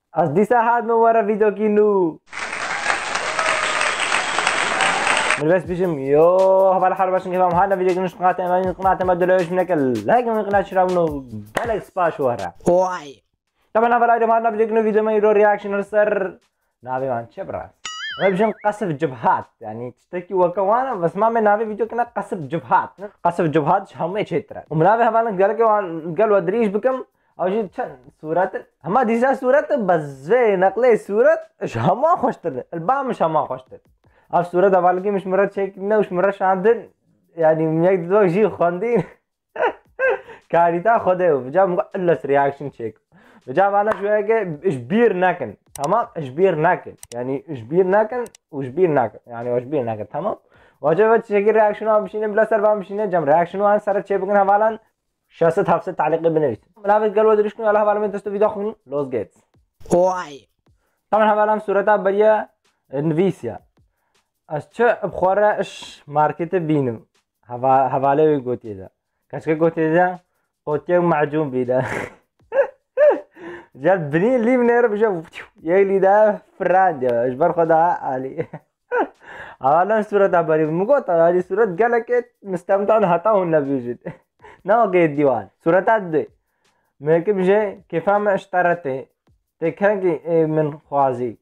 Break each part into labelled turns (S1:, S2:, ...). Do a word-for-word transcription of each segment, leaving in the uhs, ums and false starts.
S1: قصدي ساعات من ورا فيديو كينو من بس بيجم يوه هبال حرب عشان كيفهم هذا فيديو كينو قناة ما قناة ما دلوش منك لايك من قناة شرابنو بلك سباش ورا
S2: واي
S1: طبعا هبال هذا ما فيديو كينو فيديو ما يرو رياكشن السر نابي مان شبراس ما بيجم قصف جبهات يعني تشتكي وكوانا بس ما من نابي فيديو كنا قصف جبهات قصف جبهات شامي شيترا ومنابي هبال قال كوان قال ودريش بكم او جي صورت هما ديسا صورت بزوي نقله صورت شما خوشتر البام شما خوشتر اف صورت اول کی مش مراد چک نه وش مراد شاندن يعني یک دو جي خواندين كاريتا خوده وجا مقلص رياكشن چك وجا انا شويه که اشبير نكن تمام اشبير نكن يعني اشبير نكن وشبير نكن يعني وشبير نكن تمام وجا چك رياكشن ها بشینه بلا سر با بشینه جم رياكشن ها سر چه بگن حوالا شاست هفت تعليق بنويس ملابس قالوا دريش كنو على حوالا من دستو فيديو خوني لوز جيتس
S2: واي
S1: طبعا حوالا صورتها بريا نفيسيا از چه بخوره اش مارکت بینم هوا حواله وی گوتی ده کشکه گوتی ده قوتی معجون بیده جال بنی لیم نیر بشه یه لیده فران ده اجبر خدا عالی حوالا صورت بری مگوتا عالی صورت گله که مستمتعن حتا هون نبیجد نه که دیوان صورتات ده میگه بشه کفام اشترته تکه من خوازی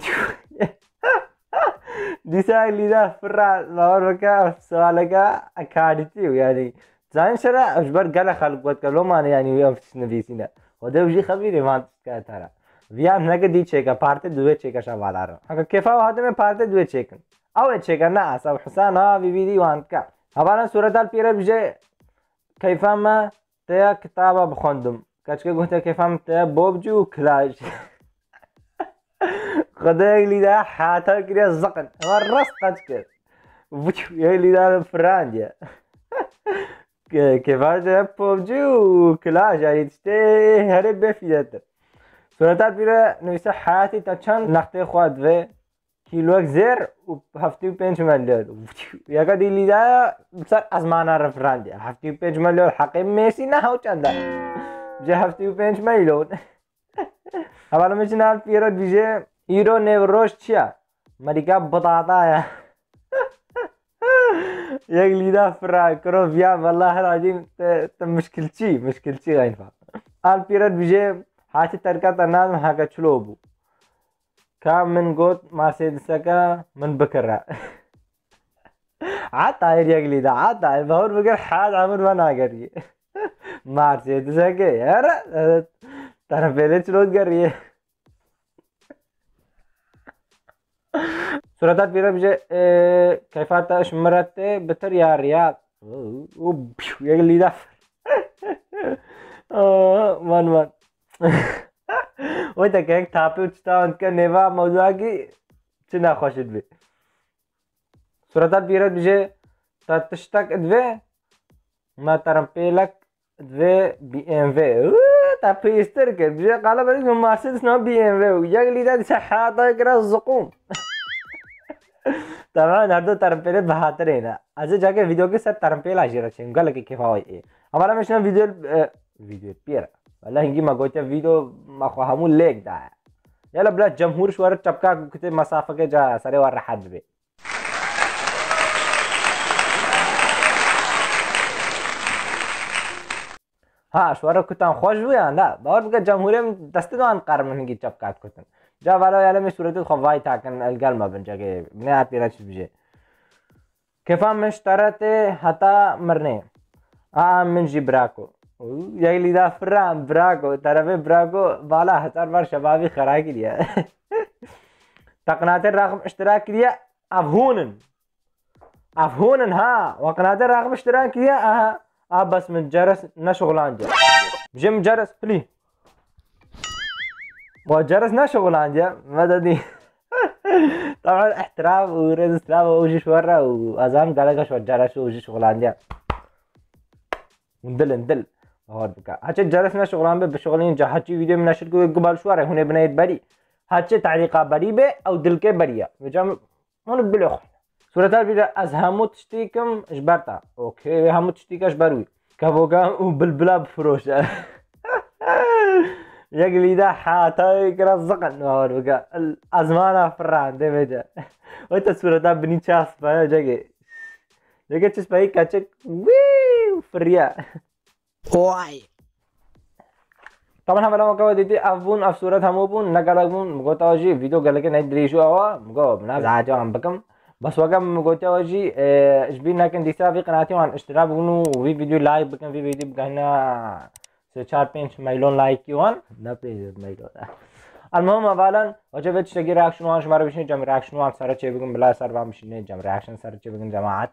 S1: ديسا اللي فرع باور بكا سؤالك اكاديتي يعني زين شرا اجبر قال خلق وقت لو ما يعني ويا في نفسينا وده وجي خبير ما ترى ويا هناك دي تشيكا بارت دوه تشيكا شغالار هكا كيف هذا من بارت دوه تشيكن او تشيكا نا اسا حسان ها بي بي دي وانكا هبانا صورت البير بجي كيف ما تيا كتابه بخوندم كاچ قلت كيف ما تيا بوبجو كلاش خدای لیدا حاتا کریا زقن اما راست قد کرد وچ یه لیدا فرانجه که فاجعه پوبجی و کلاش يعني تشتي هرب بفيدت صورتات بیره نویسه حیاتی تا چند نقطه خواهد و کیلوک زیر و هفتی و پنج ملیون یکا دی لیدا بسر از مانا رفرانجه هفتی و پنج ملیون حقی میسی نه هاو چنده بجه هفتی و پنج ملیون اولا میشن حال پیرد بیشه ایرو نوروش چیا مریکا بطاطا یا یک لیدا فرا کرو بیا والله العظیم ت مشکل چی مشکل چی غین فا حال پیرد بیشه حاتی ترکات نام هاکا چلو بو کام من گوت مرسیدس کا من بکرا عطایر یک لیدا عطایر باور بگر حاد عمر ما ناگری مرسیدس کا یار ترى پہلے چلوت کر رہی ہے صورتات بیره بجه کیفات اشمرت بتر یا ریاض یک لیده من من وی تا که یک تاپی اچتا اند که نیوه موضوع کی چه نخوشد بی صورتات بیره بجه تا تشتک ادوه ما ترم پیلک ادوه بی ام وی تا پیستر کرد بجه قالا برید هم مرسیدس نام بی ام وی یک لیده دیسه حاطا کرا زقوم طبعا هر دو ترمپیل بهاتر ہے نا از جاکے ویڈیو کے ساتھ ترمپیل آشی رکھیں گل کی کفاوی ہے ہمارا مشنا ویڈیو ویڈیو پیر والله هنگی ما گوچا ویڈیو ما خو همون لیک دا یلا بلا جمهور شوار چپکا کتے مسافه کے جا سره ور حد بی ها شوار کتان خوش بیا نه باور بگه جمهوری دست دوان قرم هنگی چپکات کتن جا والا يعلم صورته خواهی تا کن القلمه بنجا که بنیاد پیرا چیز بجه کفا مشترت حتا مرنه آم من جی براکو یکی لیدا فرام براکو طرف براکو بالا هزار بار شبابی خرای کریه تقنات رقم اشتراک کریه افهونن افهونن ها وقنات رقم اشتراک کریه اه اه بس من جرس نشغلان جا جم جرس پلی وجرس نشغل عنده مددي طبعا احترام ورد اسلام وجي شوره وازام قالك شو جرس وجي شغل عنده ندل ندل هاد بكا هاتش جرسنا شغلان به بشغلين جهاتي فيديو من نشر قبل شوره هنا بنيت بري هاتش تعليقه بري به او دلك بريه وجام هون بلوخ صورتها بيدا از همو تشتيكم اجبرتا اوكي همو تشتيك اجبروي كابوكا وبلبلا بفروش يقلي ده حاتي كرا زقن نور بقى الأزمانة فران ده بيجا وانت صورة ده بني شاس بقى جاكي جاكي تشس بقى كاتشك ويو فريا
S2: واي
S1: طبعا هم لما كوا ديتي أفون أف صورة همو بون نقلقون مقوتا وجي فيديو قال لك ندري شو أوا مقو بناس عاجو عم بكم بس وقم مقوتا وجي إيش بينا كن ديسا في قناتي وعن اشتراك بونو وفي فيديو لايك بكم في فيديو بقينا سه چهار پنج میلیون لایکی وان نه پنج میلیون المهم اولا وجبت تشتگی ریاکشن وان شما رو بشین جمع ریاکشن وان سر چه بگم بلا سر وان بشین جمع ریاکشن سر چه بگم جماعت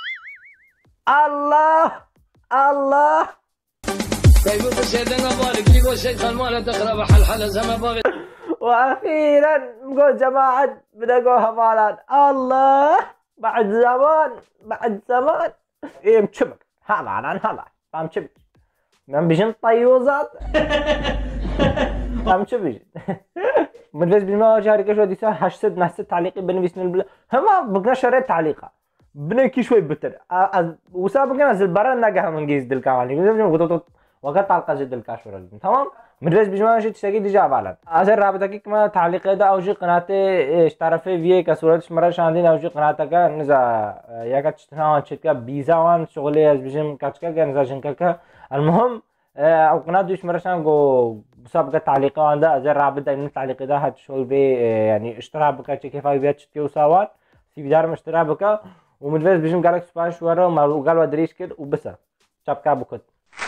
S1: الله الله
S2: كيف بسيدنا بارك لي وشيخ المال تخرب حل حل زما بارك
S1: واخيرا نقول جماعه بدقوا هفالان الله بعد زمان بعد زمان ايه مشبك هلا عن هلا فهم مشبك من بيجن طيوزات فهم شو بيجن من فيس بالما شاركة شو ديسا هشتد نحسد تعليقي بنفسنا البلا هما بقنا شريت تعليقة بنكي شوي بتر وسابقنا نزل برا نجاها من جيز دل كامل وقت تعلق جد الكاشورة تمام من فيس بالما شيء تشتكي ديجا فعلا أصير رابطك كما تعليق ده أو شيء قناتي اشترف في كصورة مرة شاندين أو شيء قناتك نزا يا كتشتنا شتكا بيزا وان شغلي از بيجم كاتشكا نزا شنكا المهم او قناه دوش مرشان جو مسابقه تعليقات عنده زي رابط دائما التعليق ده هتشغل به يعني اشتراك بك كيف بيات شتي وساوات في بدار مشترك بك ومن فيس بيجم قالك سباش ورا وقال ودريش كده وبس شبكه بكت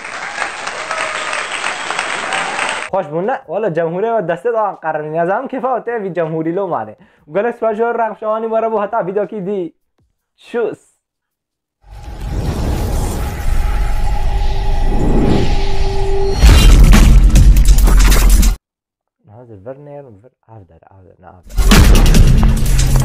S1: خوش بونا ولا جمهوری و دسته دان قرار نظام کفایت وی جمهوری لو مانه قالك سباش ورا رقشوانی ورا بو حتا ویدیو کی دی شوس هذا الفرنير والفر عافدر عافدر عافدر